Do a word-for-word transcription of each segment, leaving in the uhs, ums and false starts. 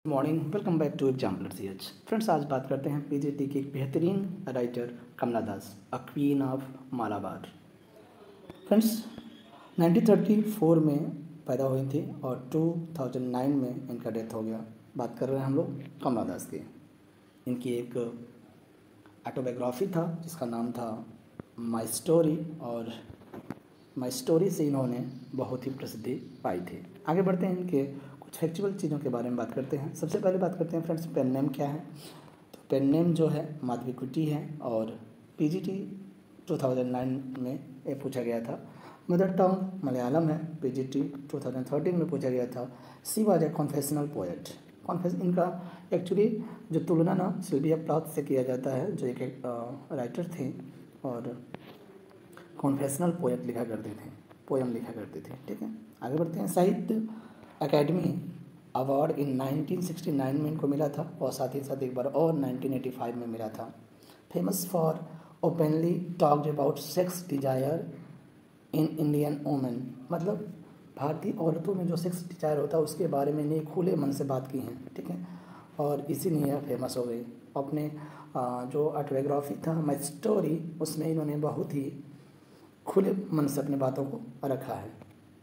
Morning, welcome back to exemplar C H. Friends, आज बात करते हैं पीजीटी की एक बेहतरीन writer Kamala Das, a queen of Malabar. Friends, nineteen thirty four में पैदा हुई थी और टू थाउजेंड नाइन में इनका डेथ हो गया। बात कर रहे हैं हम लोग कमला दास की। इनकी एक ऑटोबायोग्राफी था जिसका नाम था माई स्टोरी, और माई स्टोरी से इन्होंने बहुत ही प्रसिद्धि पाई थी। आगे बढ़ते हैं, इनके कुछ फैक्चुअल चीज़ों के बारे में बात करते हैं। सबसे पहले बात करते हैं फ्रेंड्स, पेन नेम क्या है। तो पेन नेम जो है माधवीकुट्टी है और पीजीटी टू थाउजेंड नाइन में ये पूछा गया था। मदर टंग मलयालम है, पीजीटी टू थाउजेंड थर्टीन में पूछा गया था। She was a confessional poet. Confess इनका एक्चुअली जो तुलना ना सिल्विया प्लॉथ से किया जाता है, जो एक, एक राइटर थे और कॉन्फेशनल पोएट लिखा करते थे, पोएम लिखा करते थे। ठीक है, आगे बढ़ते हैं। Sahitya Akademi award in nineteen sixty nine में इनको मिला था और साथ ही साथ एक बार और नाइनटीन एटी फाइव में मिला था। Famous for openly talked about sex desire in Indian women, मतलब भारतीय औरतों में जो सेक्स डिजायर होता है उसके बारे में इन्हें खुले मन से बात की है। ठीक है, और इसीलिए यह फेमस हो गई। अपने जो ऑटोबायोग्राफी था माई स्टोरी, उसमें इन्होंने बहुत ही खुले मन से अपनी बातों को रखा है।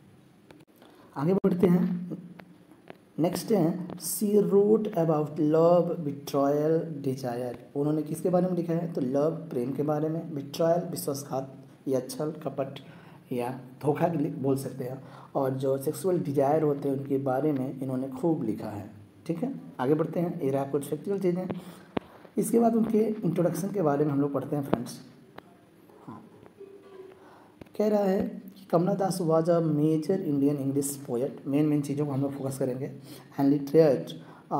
आगे बढ़ते हैं। नेक्स्ट है she wrote about love, betrayal, desire. उन्होंने किसके बारे में लिखा है? तो लव, प्रेम के बारे में, बिट्रॉयल, विश्वासघात या छल कपट या धोखा बोल सकते हैं, और जो सेक्सुअल डिजायर होते हैं उनके बारे में इन्होंने खूब लिखा है। ठीक है, आगे बढ़ते हैं। ये रहा कुछ फैक्चुअल चीज़ें। इसके बाद उनके इंट्रोडक्शन के बारे में हम लोग पढ़ते हैं फ्रेंड्स। हाँ, कह रहा है Kamala Das was a major Indian English poet. Main main चीज़ों को हम लोग फोकस करेंगे। And literate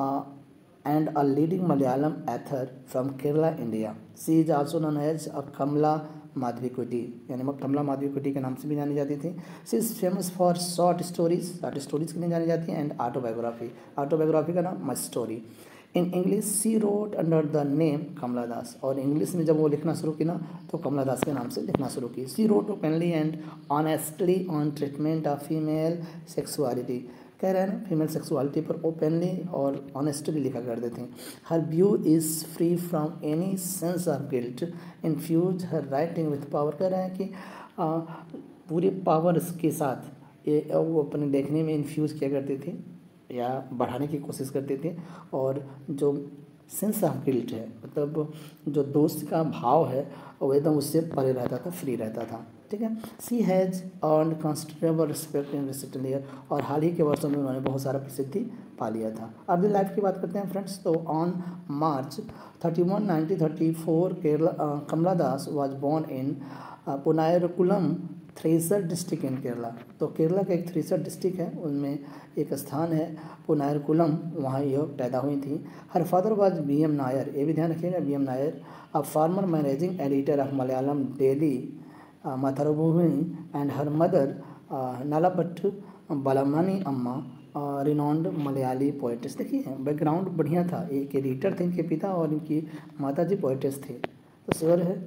and a leading Malayalam author from Kerala, India. She is also known as a Kamala Madhavikutty, यानी कमला माधवीकुट्टी के नाम से भी जानी जाती थी। She is famous for short stories, short stories के लिए जानी जाती है, एंड ऑटोबायोग्राफी। ऑटोबायोग्राफी का नाम my story. In English she wrote under the name Kamala Das, और इंग्लिश में जब वो लिखना शुरू की ना तो कमला दास के नाम से लिखना शुरू की। She wrote openly and honestly on treatment of female sexuality. कह रहे हैं ना, फीमेल सेक्सुअलिटी पर ओपनली और ऑनेस्टली लिखा करते थे। Her view is free from any sense of guilt, infuse her writing with power. कह रहे हैं कि आ, पूरे पावर्स के साथ ये वो अपने देखने में इन्फ्यूज़ किया करते थे या बढ़ाने की कोशिश करते थे, और जो सेंस ऑफ गिल्ट है, मतलब जो दोस्त का भाव है, वो एकदम उससे परे रहता था, फ्री रहता था। ठीक है, she has earned considerable respect in recent year, और हाल ही के वर्षों में उन्होंने बहुत सारा प्रसिद्धि पा लिया था। अर्ली लाइफ की बात करते हैं फ्रेंड्स। तो on March thirty one nineteen thirty four Kerala Kamala Das was born in Punnayurkulam, Thrissur district in Kerala. तो केरला का एक थ्रेसर डिस्ट्रिक्ट है, उनमें एक स्थान है पुनायरकुलम, वहाँ यह पैदा हुई थी। Her father was B M Nair, ये भी ध्यान रखिएगा, B M Nair, a former managing editor of Malayalam daily Mathrubhumi, and her mother Nalapat Balamani Amma, renowned Malayali poetess. देखिए बैकग्राउंड बढ़िया था, एक एडिटर थे इनके पिता और इनकी माता जी पोएटिस थे, तो श्योर है।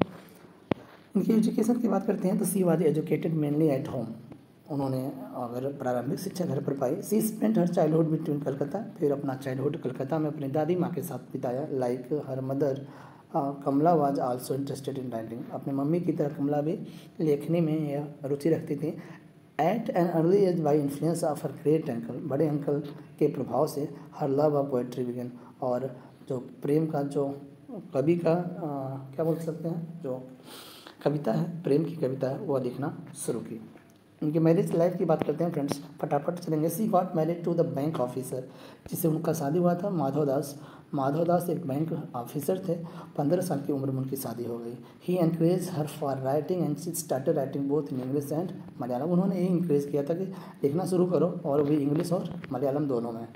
इनकी एजुकेशन की बात करते हैं तो she was educated mainly at home. उन्होंने अगर प्रारंभिक शिक्षा घर पर पाई। She spent her childhood between Calcutta, फिर अपना चाइल्डहुड कलकत्ता में अपनी दादी माँ के साथ बिताया। Like her mother Kamala was also interested in writing. अपने मम्मी की तरह कमला भी लेखनी में यह रुचि रखती थी। At an early age by influence of her great uncle, बड़े अंकल के प्रभाव से her love of poetry began, और जो प्रेम का जो कवि का आ, क्या बोल सकते हैं, जो कविता है, प्रेम की कविता है, वह लिखना शुरू की। उनके मैरिज लाइफ की बात करते हैं फ्रेंड्स, फटाफट चलेंगे। She got married to the bank officer, जिससे उनका शादी हुआ था माधव दास। माधव दास एक बैंक ऑफिसर थे। पंद्रह साल की उम्र में उनकी शादी हो गई। He encourage her for writing and she started writing both in English and Malayalam. उन्होंने यही इंकरेज किया था कि लिखना शुरू करो, और भी इंग्लिश और मलयालम दोनों में।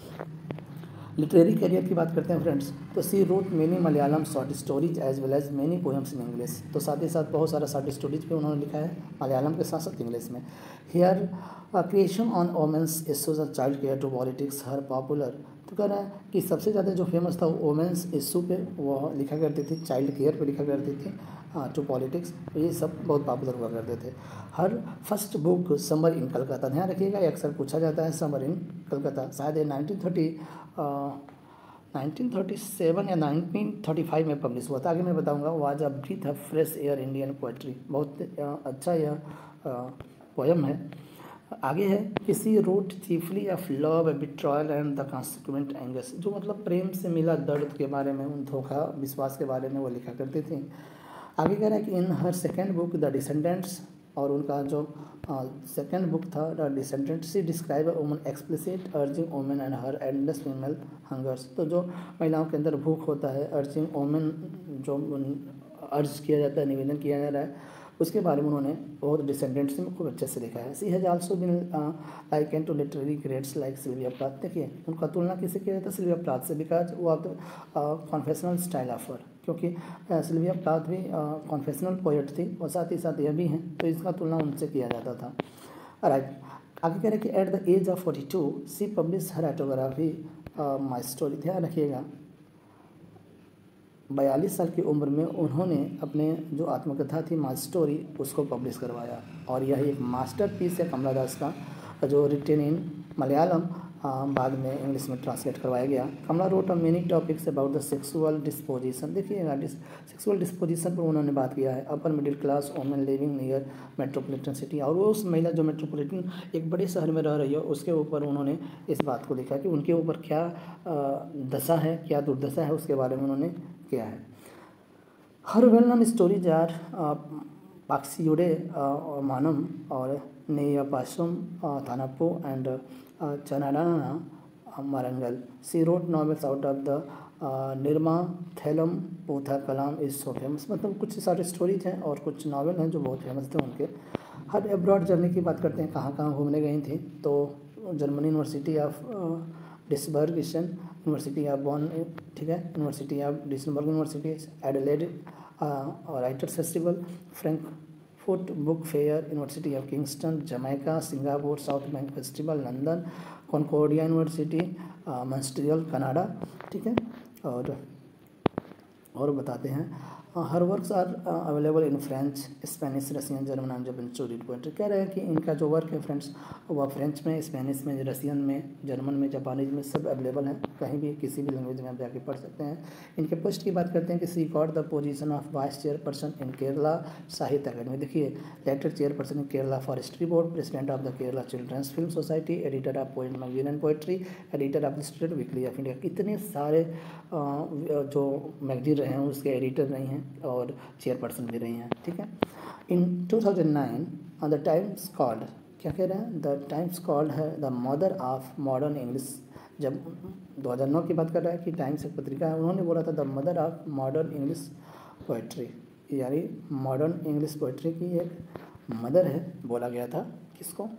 लिटरेरी करियर की बात करते हैं फ्रेंड्स, तो she wrote many Malayalam short stories as well as many poems in English. तो साथ ही साथ बहुत सारा शॉर्ट स्टोरीज भी उन्होंने लिखा है मलयालम के साथ साथ इंग्लिश में। Here creation on women's issues of child care to politics her popular. तो कह रहा है कि सबसे ज़्यादा जो फेमस था वोमेंस इशू पे वो लिखा करती थी, चाइल्ड केयर पे लिखा करती थी, टू पॉलिटिक्स, ये सब बहुत पॉपुलर हुआ करते थे। Her first book summer in Calcutta, ध्यान रखिएगा, अक्सर पूछा जाता है समर इन कलकत्ता। शायद ये nineteen thirty nineteen thirty seven या नाइनटीन थर्टी फाइव में पब्लिश हुआ था। आगे मैं बताऊंगा। Was a breath of fresh air Indian poetry, बहुत अच्छा यह पोयम है। आगे है किसी wrote chiefly of love betrayal and the consequent anguish, जो मतलब प्रेम से मिला दर्द के बारे में, उन धोखा विश्वास के बारे में वो लिखा करते थे। आगे कह रहा है कि in her second book the descendants, और उनका जो सेकेंड बुक था the descendants, she describe a woman explicit urging women and her endless female hungers. तो जो महिलाओं के अंदर भूख होता है, अर्जिंग वुमेन जो अर्ज किया जाता है, निवेदन किया जा रहा है, उसके बारे में उन्होंने बहुत डिसेंडेंट्स में खूब अच्छे से लिखा है। She has also been likened to literary greats like Sylvia Plath. देखिए उनका तुलना किसे किया जाता है? सिल्विया प्लाथ से, बिकॉज वो आप कॉन्फेशनल स्टाइल ऑफर, क्योंकि सिल्विया प्लाथ भी कॉन्फेशनल पोएट थी और साथ ही साथ यह भी हैं, तो इसका तुलना उनसे किया जाता था। राइट, आगे कह रहे हैं कि at the age of forty two she publish her autobiography my story. ध्यान रखिएगा, बयालीस साल की उम्र में उन्होंने अपने जो आत्मकथा थी माई स्टोरी उसको पब्लिश करवाया, और यह एक मास्टरपीस है कमला दास का, जो रिटेन इन मलयालम बाद में इंग्लिश में ट्रांसलेट करवाया गया। Kamala wrote on many topics about the sexual disposition. देखिएगा, सेक्सुअल डिस्पोजिशन पर उन्होंने बात किया है। Upper middle class women living near metropolitan city, और वो उस महिला जो मेट्रोपॉलिटन एक बड़े शहर में रह रही है उसके ऊपर उन्होंने इस बात को लिखा कि उनके ऊपर क्या दशा है, क्या दुर्दशा है, उसके बारे में उन्होंने किया है। Her well known stories are Pakshiyude और मानम और Neypayasam Thanuppu and Chandana Marangal. She wrote novels out of the Neermathalam Pootha Kalam is so famous. मतलब कुछ सारे स्टोरीज हैं और कुछ नावल हैं जो बहुत फेमस थे उनके। हर एब्रॉड जर्नी की बात करते हैं, कहाँ कहाँ घूमने गई थी, तो Germany University of Duisburg University of Bonn, ठीक है, University of Duisburg University, Adelaide writers festival, Frankfurt book fair, University of Kingston, Jamaica, Singapore South Bank festival, London, Concordia University, Montreal Canada, ठीक है। और और बताते हैं her works are available in French, Spanish, Russian, German and Japanese to read poetry. कह रहे हैं कि इनका जो वर्क है फ्रेंड्स वह फ्रेंच में, स्पेनिश में, रशियन में, जर्मन में, जापानीज में सब अवेलेबल है, कहीं भी किसी भी लैंग्वेज में आप जाके पढ़ सकते हैं। इनके पोस्ट की बात करते हैं कि she got the position of vice chairperson in Kerala Sahitya Akademi. देखिए, later chairperson in Kerala forestry board, president of the Kerala children's film society, editor of poet magazine and poetry, editor of the student weekly of India. कितने सारे जो magazine रहे हैं उसके editor रही हैं और चेयरपर्सन भी रही हैं, ठीक है। In two thousand nine the Times called, क्या कह रहे हैं, द टाइम्स कॉल्ड है the mother of modern English. जब दो हज़ार नौ की बात कर रहा है कि टाइम्स एक पत्रिका है, उन्होंने बोला था the mother of modern English poetry, यानी मॉडर्न इंग्लिश पोएट्री की एक मदर है, बोला गया था किसको,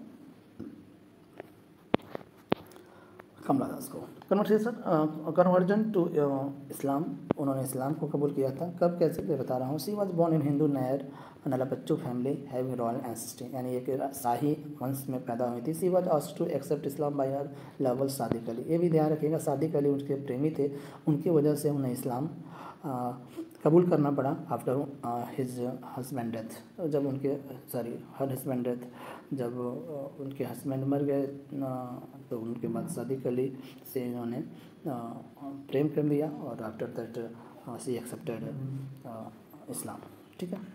कमला दास को। कन्वर्सेशन कन्वर्जन टू इस्लाम, उन्होंने इस्लाम को कबूल किया था। कब, कैसे, मैं बता रहा हूँ। She was born in Hindu Nair Nalapat family having royal ancestry, यानी एक शाही वंश में पैदा हुई थी। She was asked to accept Islam by her lover Sadiq Ali. ये भी ध्यान रखिएगा, सादिक अली उनके प्रेमी थे, उनकी वजह से उन्हें इस्लाम आ, कबूल करना पड़ा आफ्टर हिज हस्बैंड डेथ। जब उनके सॉरी हर हस्बैंड डेथ, जब उनके हस्बैंड मर गए तो उनके बाद सादिक अली से इन्होंने प्रेम कर लिया और after that she accepted Islam, ठीक है।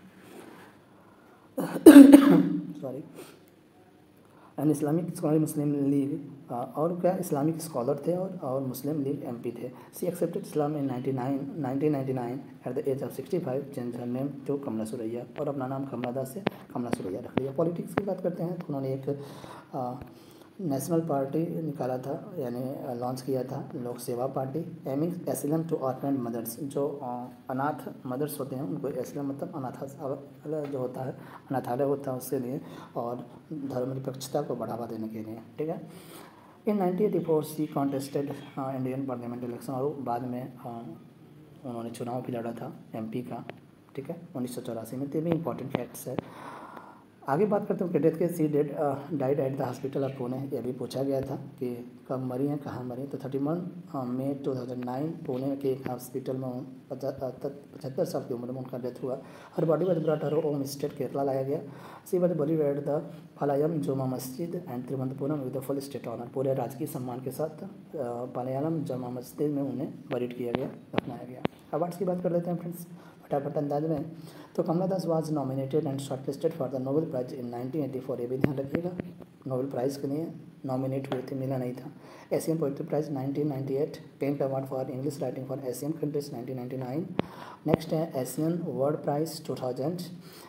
Sorry and Islamic scholar Muslim League, और क्या इस्लामिक स्कॉलर थे और और मुस्लिम लीग एमपी थे। She accepted Islam in nineteen ninety nine at the age of sixty five, change her name to Kamala Suraiya, और अपना नाम कमला दास से कमला सुरैया रख लिया। पॉलिटिक्स की बात करते हैं तो उन्होंने एक नेशनल पार्टी निकाला था, यानी लॉन्च किया था, Lok Seva party, aiming asylum to orphaned mothers. जो अनाथ मदर्स होते हैं उनको एसिलम मतलब अनाथ जो होता है, अनाथालय होता है उसके लिए, और धर्मनिरपेक्षता को बढ़ावा देने के लिए, ठीक है। In nineteen eighty four she contested Indian parliament election, और बाद में uh, उन्होंने चुनाव भी लड़ा था एमपी का, ठीक है, उन्नीस सौ चौरासी में। तो भी इंपॉर्टेंट फैक्ट्स है। आगे बात करते हैं उनके डेथ के। She dead died at the hospital of Pune. ये भी पूछा गया था कि कब मरी हैं, कहाँ मरी हैं। तो thirty one May two thousand nine Pune के एक हॉस्पिटल में पचहत्तर साल की उम्र में उनका डेथ हुआ। Her body was brought her home state Kerala लाया गया। She was buried at the Palayam Juma Masjid and Thiruvananthapuram with the full state honour. पूरे राजकीय सम्मान के साथ पालायम जुमा मस्जिद में उन्हें बरीड किया गया, दफनाया गया। अवार्ड्स की बात कर लेते हैं फ्रेंड्स फटाफट अंदाज में। तो Kamala Das was nominated and shortlisted for the Nobel prize in nineteen eighty four. ये भी ध्यान रखिएगा, नोबेल प्राइज़ के लिए नॉमिनेट हुए थे, मिला नहीं था। Asian poetry prize nineteen ninety eight. Kent award for English writing for Asian countries nineteen ninety nine. Next है Asian world prize two thousand.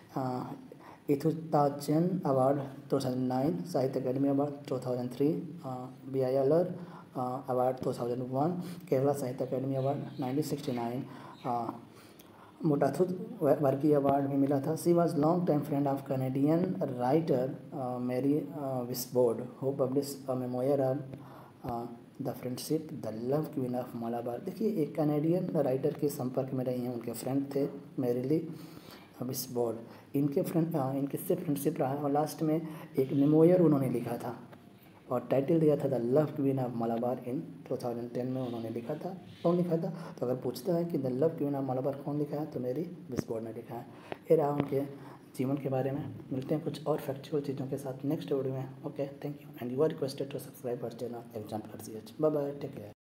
Ezhuthachan award two thousand nine. Sahitya Akademi award two thousand three. B I L R award two thousand one. Kerala Sahitya Akademi award nineteen sixty nine. Muttathu Varkey award भी मिला था। She was long time friend of Canadian writer Mary विस्बोर्ड who publish a memoir of the friendship the love queen of Malabar. देखिए एक Canadian writer के संपर्क में रही हैं, उनके फ्रेंड थे मैरीली विस्बोर्ड। इनके फ्रेंड इनके से फ्रेंडशिप रहा और लास्ट में एक मेमोयर उन्होंने लिखा था और टाइटल दिया था the love queen of Malabar. In two thousand ten में उन्होंने लिखा था। कौन लिखा था? तो अगर पूछता है कि the love queen of Malabar कौन लिखा है तो मेरी विस्बोर्ड ने लिखा है। ये रहा उनके जीवन के बारे में। मिलते हैं कुछ और फैक्चुअल चीज़ों के साथ नेक्स्ट वीडियो में। Okay, thank you and you are requested to subscribe our channel exemplar C H. Bye bye, take care.